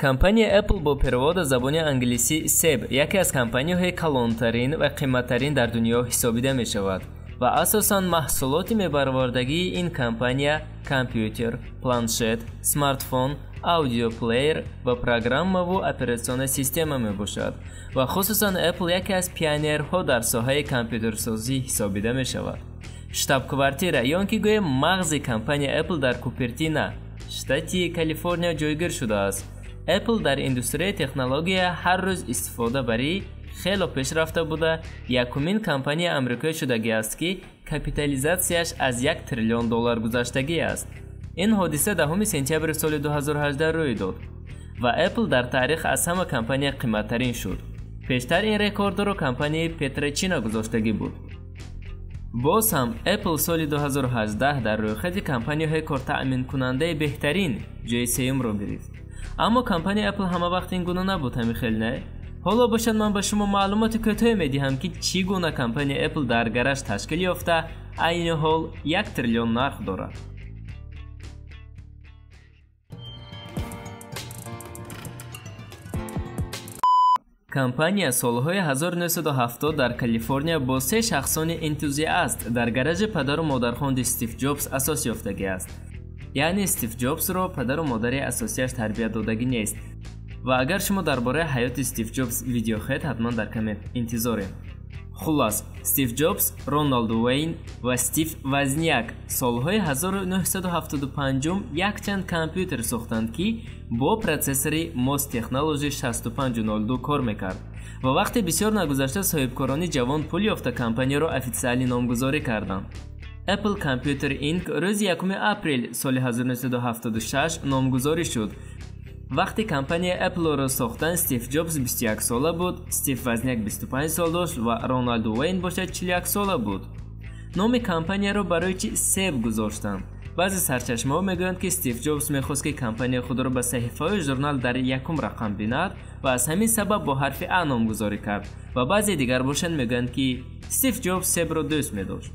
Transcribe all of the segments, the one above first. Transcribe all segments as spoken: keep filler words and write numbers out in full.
Компания Apple бо перевод забони англисӣ себ яке аз компанияҳои калонтарин ва қиматтарин дар дунё ҳисобида мешавад ва асосан маҳсулоти мебарвардагии ин компания компютер, планшет, смартфон, аудиоплеер ва программаву оператсионная система мебошад ва хусусан Apple яке аз пионерҳо дар соҳаи компютерсозӣ ҳисобида мешавад. Штаб-квартира ё ки гӯем мағзи компания Apple дар Купертино, штати Калифорния ҷойгир шудааст. Apple дар индустрияи технология ҳар рӯз истифода барӣ хело пешрафта буда, якумин компания амрикоӣ шудагиаст ки капитализатсияш аз як триллион доллар гузаштагӣ аст. Ин ҳодиса даҳуми сентябри соли ду ҳазору ҳаждаҳ рӯй дод ва Apple дар таърих аз ҳама компания қимматтарин шуд. Пештар ин рекордро компанияи Петрочино гузоштагӣ буд. боз ҳам Apple соли ду ҳазору ҳаждаҳ дар рӯйхати компанияҳои кортаъминкунандаи беҳтарин ҷойи сеюмро гирифт. Аммо компания Apple ҳама вақт ин гуна набуд, ҳамихел не? ҳоло бошад ман ба шумо маълумоти кӯтоҳе медиҳам ки чӣ гуна компания Apple дар гараж ташкил ёфта айни ҳол як триллион нарх дорад. Компания солҳои ҳазору нӯҳсаду ҳафтод дар Калифорния бо се шахсони энтузиаст дар гаражи падару модархонди Стив Ҷобс асос ёфтагӣ аст. яъне Стив Ҷобсро падару модари асосияш тарбия додагӣ нест. ва агар шумо дар бораи ҳаёти Стив Ҷобс видео хоҳед, ҳатман дар коммент интизорем. хулас, Стив Ҷобс, Рональд Уэйн ва Стив Возняк солҳои ҳазору нӯҳсаду ҳафтоду панҷ якчанд компютер сохтанд ки бо процессори Мос Technology шасту панҷ нолу ду кор мекард ва вақте бисёр нагузашта соҳибкорони ҷавон пул ёфта компанияро официалӣ номгузорӣ карданд. Apple Computer Incorporated рӯзи якуми апрел соли ҳазору нӯҳсаду ҳафтоду шаш номгузорӣ шуд. вақти компания Apple-ро сохтан Стив Ҷобс бисту як сола буд, Стив Возняк бисту панҷ сол дошт ва Рональд Уэйн бошад чилу як сола буд. номи компанияро барои чӣ себ гузоштанд? баъзе сарчашмаҳо мегӯянд ки Стив Ҷобс мехост ки компания худро ба саҳифаҳои журнал дар якум рақам бинад ва аз ҳамин сабаб бо ҳарфи А номгузорӣ кард ва баъзе дигар бошанд мегӯянд ки Стив Ҷобс себро дӯст медошт.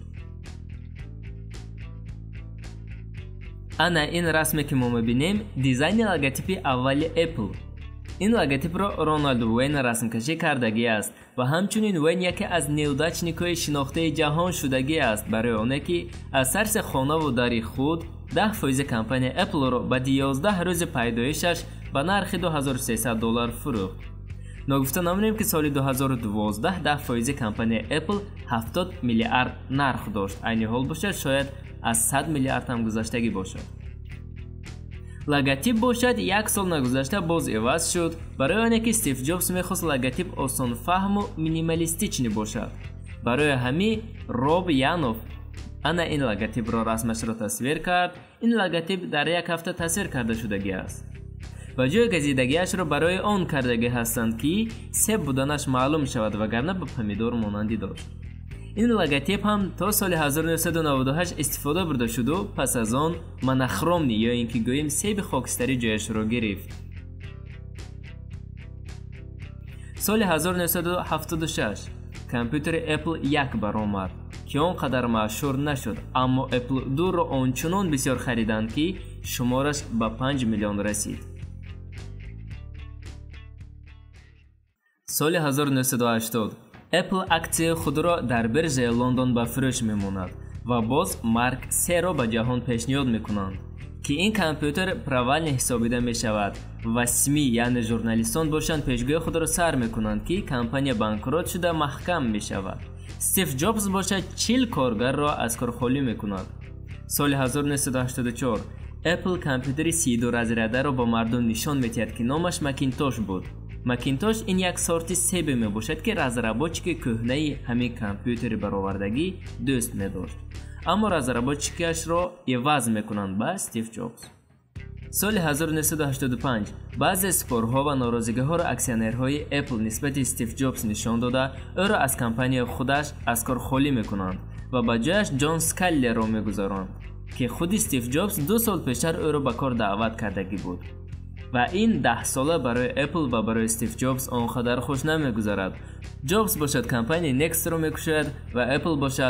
ана ин расме ки мо мебинем дизайни логотипи аввали Apple. ин логотипро Рональд Уэйн расмкашӣ кардагӣ аст ва ҳамчунин Уэйн яке аз неудачникҳои шинохтаи ҷаҳон шудагӣ аст барои оне ки аз тарси хонаву дари худ даҳ фоизи компания Apple-ро ба дувоздаҳ рӯзи пайдоишаш ба нархи ду ҳазору сесад доллар фурӯхт. ногуфта намонем ки соли ду ҳазору дувоздаҳ даҳ фоизи компания Apple ҳафтод миллиард нарх дошт. айни ҳол бошад шояд аз сад миллиард ҳам гузаштагӣ бошад. логотип бошад як сол нагузашта боз иваз шуд барои оне ки Стив Ҷобс мехост логотип осонфаҳму минималистични бошад. барои ҳамин Роб Янов ана ин логотипро расмашро тасвир кард. ин логотип дар як ҳафта тасвир карда шудагӣ аст ва ҷои газидагиашро барои он кардагӣ ҳастанд ки себ буданаш маълум шавад, вагарна ба помидор монандӣ дошт. ин логотип ҳам то соли ҳазору нӯҳсаду наводу ҳашт истифода бурда шуду пас аз он монохромни ё ин ки гӯем себи хокистарӣ ҷояшро гирифт. соли ҳазору нӯҳсаду ҳафтоду шаш компютери Apple як баромад ки он қадар машҳур нашуд, аммо Apple ду-ро ончунон бисёр хариданд ки шумораш ба панҷ миллион расид. соли ҳазору нӯҳсаду ҳаштод Apple аксияи худро дар биржаи Лондон ба фурӯш мемонад ва боз Марк Серо ба ҷаҳон пешниҳод мекунанд ки ин компютер провальный ҳисобида мешавад ва СМИ яъне журналистон бошанд пешгӯи худро сар мекунанд ки компания банкрот шуда маҳкам мешавад. Стив Ҷобс бошад чил коргарро аз кор холӣ мекунад. соли ҳазору нӯҳсаду ҳаштоду чор Apple компютери си ду разрядаро ба мардум нишон медиҳад ки номаш Macintosh буд. Macintosh ин як сорти себе мебошад ки разработчики кӯҳнаи ҳамин компютери баровардагӣ дӯст медошт, аммо разработчикиашро иваз мекунанд ба Стив Ҷобс. соли ҳазору нӯҳсаду ҳаштоду панҷ баъзе спорҳо ва норозигиҳоро аксионерҳои Apple нисбати Стив Ҷобс нишон дода ӯро аз компанияи худаш аз кор холӣ мекунанд ва ба ҷояш Ҷон Скаллерро мегузоранд ки худи Стив Ҷобс ду сол пештар ӯро ба кор даъват кардагӣ буд. ва ин даҳ сола барои Apple ва барои Стив Ҷобс он қадар хуш намегузарад. Ҷобс бошад компанияи Next-ро мекушояд ва Apple бошад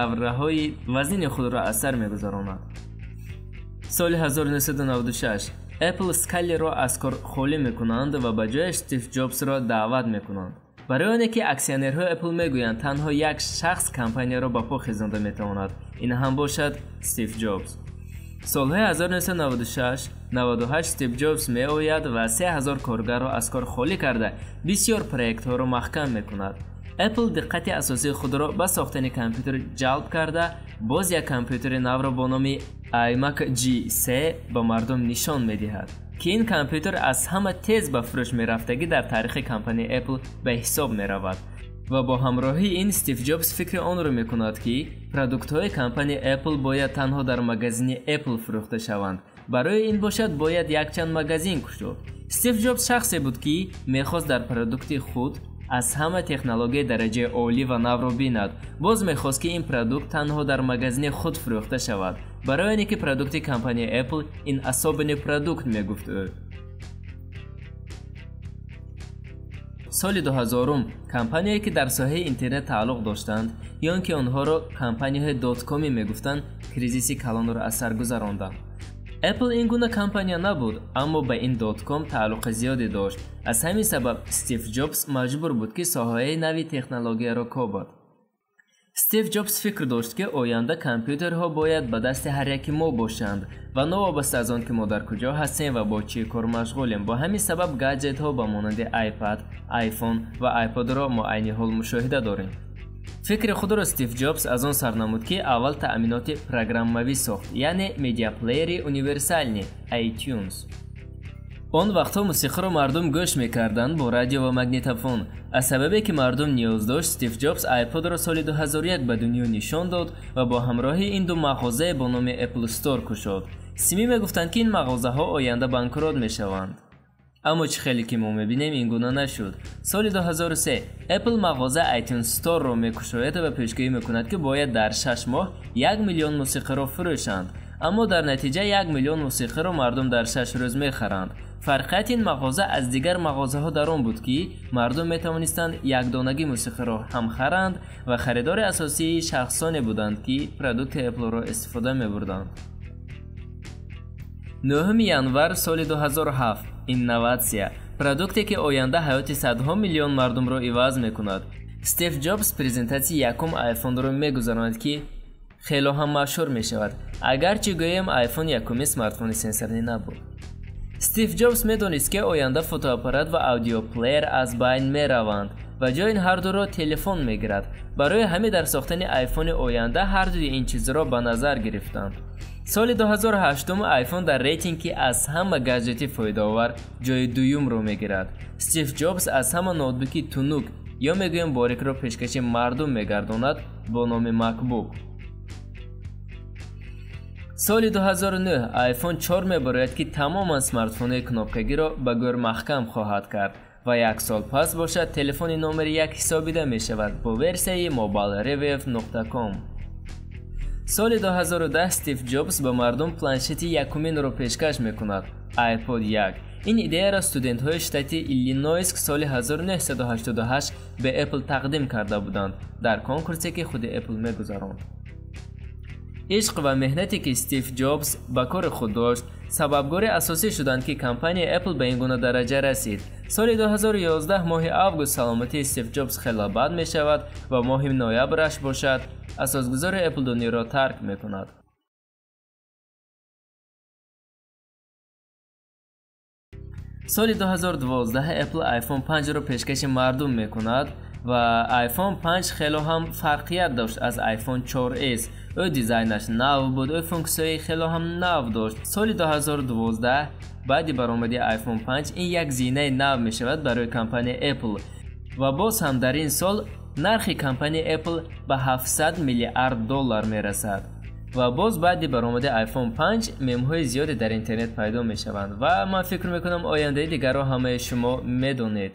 давраҳои вазнини худро аз сар мегузаронад. соли ҳазору нӯҳсаду наводу шаш Apple Scully-ро аз кор холӣ мекунанд ва ба ҷояш Стив Ҷобсро даъват мекунанд. барои оне ки аксионерҳои Apple мегӯянд танҳо як шахс компанияро ба по хизонда метавонад, ин ҳам бошад Стив Ҷобс. солҳои ҳазор нуҳсад наводу шаш - наводу ҳашт Стив Ҷобс меояд ва се ҳазор коргарро аз кор холӣ карда бисёр проектҳоро маҳкам мекунад. Apple диққати асосии худро ба сохтани компютер ҷалб карда, боз як компютери навро бо номи iMac джи се ба мардум нишон медиҳад, ки ин компютер аз ҳама тез ба фурӯш мерафтагӣ дар таърихи компанияи Apple ба ҳисоб меравад. ва бо ҳамроҳии ин Стив Ҷобс фикри онро мекунад ки продуктҳои компанияи Apple бояд танҳо дар магазини Apple фурӯхта шаванд. барои ин бошад бояд якчанд магазин кушод. Стив Ҷобс шахсе буд ки мехост дар продукти худ аз ҳама технологияи дараҷаи олӣ ва навро бинад. боз мехост ки ин продукт танҳо дар магазини худ фурӯхта шавад. барои оне ки продукти компанияи Apple ин асобини продукт мегуфт ӯ. соли дуҳазорум компаниҳое ки дар соҳаи интернет тааллуқ доштанд ё ин ки онҳоро компанияҳои доткомӣ мегуфтанд, кризиси калонро аз сар гузаронданд. Apple ин гуна компания набуд, аммо ба ин дотком тааллуқи зиёде дошт. аз ҳамин сабаб Стив Ҷобс маҷбур буд ки соҳаи нави технологияро кобад. Стив Ҷобс фикр дошт ки оянда компютерҳо бояд ба дасти ҳар яки мо бошанд ва новобаста аз он ки мо дар куҷо ҳастем ва бо чӣ кор машғулем. бо ҳамин сабаб гадҷетҳо ба монанди iPad, iPhone ва iPodро мо айни ҳол мушоҳида дорем. фикри худро Стив Ҷобс аз он сар намуд ки аввал таъминоти программавӣ сохт, яъне медиаплеери универсални iTunes. он вақтҳо мусиқиро мардум гӯш мекарданд бо радио ва магнитофон. аз сабабе ки мардум ниёз дошт, Стив Ҷобс iPodро соли дуҳазору як ба дунё нишон дод ва бо ҳамроҳи ин ду мағозае бо номи Apple Store кушод. симӣ мегуфтанд ки ин мағозаҳо оянда банкрот мешаванд. аммо чӣ хеле ки мо мебинем ин гуна нашуд. соли дуҳазору се Apple мағоза iTunes Store-ро мекушояд ва пешгӯӣ мекунад ки бояд дар шаш моҳ як миллион мусиқиро фурӯшанд. аммо дар натиҷа як миллион мусиқиро мардум дар шаш рӯз мехаранд. фарқияти ин мағоза аз дигар мағозаҳо дар он буд ки мардум метавонистанд якдонагӣ мусиқиро ҳам харанд ва харидори асосии шахсоне буданд ки продукти Apple-ро истифода мебурданд. нӯҳуми январ соли дуҳазору ҳафт инноватсия продукте ки оянда ҳаёти садҳо миллион мардумро иваз мекунад. Стив Ҷобс презентатсияи якум iPhone-ро мегузаронад ки хело ҳам машҳур мешавад, агарчи гӯем iPhone якуми смартфони сенсорӣ набуд. Стив Ҷобс медонист ки оянда фотоаппарат ва аудиоплеер аз байн мераванд ва ҷои ин ҳардуро телефон мегирад. барои ҳамин дар сохтани iPhone-и оянда ҳардуи ин чизро ба назар гирифтанд. соли дуҳазору ҳаштум iPhone дар рейтинги аз ҳама гадҷети фоидаовар ҷои дуюмро мегирад. Стив Ҷобс аз ҳама ноутбуки тунук ё мегӯем борикро пешкаши мардум мегардонад бо номи MacBook. соли дуҳазору нӯҳ iPhone чор мебарояд ки тамоман смартфонҳои кнопкагиро ба гӯр маҳкам хоҳад кард ва як сол пас бошад телефони номери як ҳисобида мешавад бо версияи mobile review нуқта com. соли дуҳазору даҳ Стив Ҷобс ба мардум планшети якуминро пешкаш мекунад, iPod як. ин идеяро студентҳои штати Иллинойск соли ҳазору нуҳсаду ҳаштоду ҳашт ба Apple тақдим карда буданд дар конкурсе ки худи Apple мегузаронд. ишқ ва меҳнате ки Стив Ҷобс ба кори худ дошт сабабгори асосӣ шуданд ки компанияи Apple ба ин гуна дараҷа расид. соли дуҳазору ёздаҳ моҳи август саломатии Стив Ҷобс хеле бад мешавад ва моҳи ноябраш бошад асосгузори Apple дунёро тарк мекунад. соли дуҳазору дувоздаҳ Apple iPhone панҷро пешкаши мардум мекунад ва iPhone панҷ хело ҳам фарқият дошт аз iPhone чор эс. ӯ дизайнаш нав буд, ӯ функсияи хело ҳам нав дошт. соли дуҳазору дувоздаҳ баъди баромади iPhone панҷ ин як зинаи нав мешавад барои компанияи Apple ва боз ҳам дар ин сол нархи компанияи Apple ба ҳафтсад миллиард доллар мерасад. ва боз баъди баромади iPhone панҷ мемҳои зиёде дар интернет пайдо мешаванд ва ман фикр мекунам ояндаи дигарро ҳамаи шумо медонед.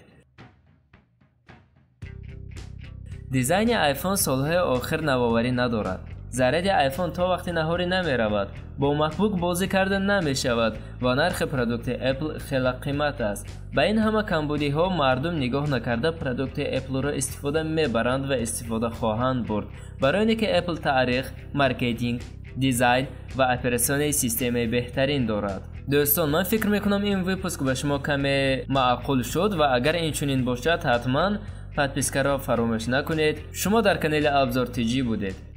дизайни iPhone солҳои охир навоварӣ надорад. заряди iPhone то вақти наҳорӣ намеравад. бо MacBook бозӣ карда намешавад ва нархи продукти Apple хеле қимат аст. ба ин ҳама камбудиҳо мардум нигоҳ накарда продукти Apple-ро истифода мебаранд ва истифода хоҳанд бурд. барои оне ки Apple таърих, маркетинг, дизайн ва оператсионаи системаи беҳтарин дорад. دوستان من فکر میکنم این ویپوسک به شما کمی معقول شد و اگر این چنین باشد حتما پادپیسکا را فراموش نکنید. شما در کانال ابزار تیجی بودید.